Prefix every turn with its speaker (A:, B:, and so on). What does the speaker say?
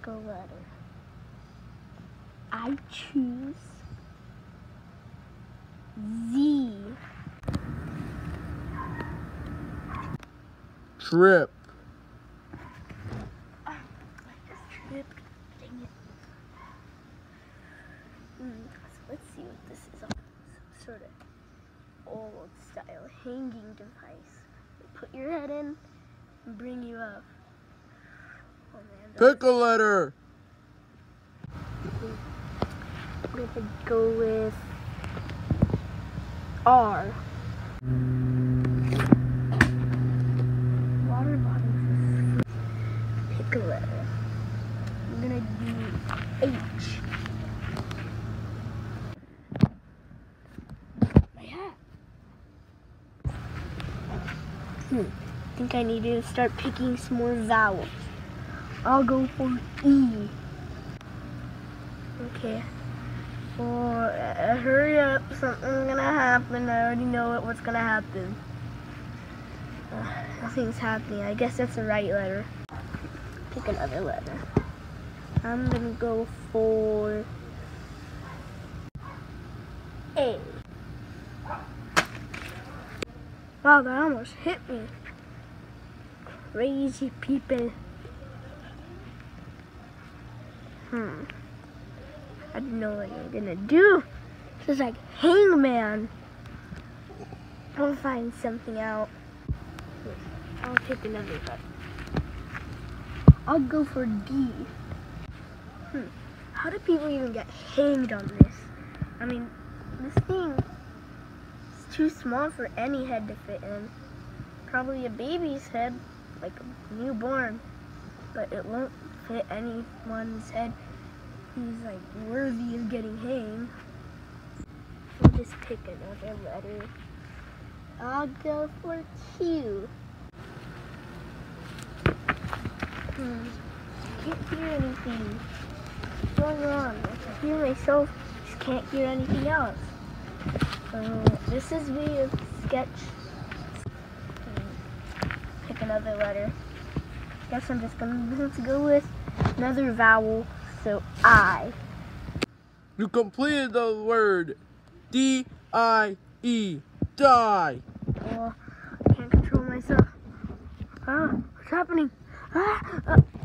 A: Pick a letter. I choose Z.
B: Trip.
A: I just tripped. Dang it. So let's see what this is. Some sort of old style hanging device. You put your head in and bring you up. Oh man.
B: Pick a letter.
A: I'm gonna go with R. Water bottles. Pick a letter. I'm gonna do H. My hat. I think I need to start picking some more vowels. I'll go for E. Okay. Hurry up, something's gonna happen. I already know what's gonna happen. Nothing's happening. I guess that's the right letter. Pick another letter. I'm gonna go for A. Wow, that almost hit me. Crazy people. I don't know what you're gonna do. It's like hangman. I'll find something out. I'll pick another letter. I'll go for D. How do people even get hanged on this? I mean, this thing is too small for any head to fit in. Probably a baby's head, like a newborn, but it won't fit anyone's head who's like worthy of getting hanged. I'll just pick another letter. I'll go for Q. I can't hear anything. What's going on? I can hear myself, just can't hear anything else. This is me a sketch. Pick another letter. Guess I'm just gonna go with another vowel, so I.
B: You completed the word D-I-E. Die.
A: Oh, I can't control myself. What's happening?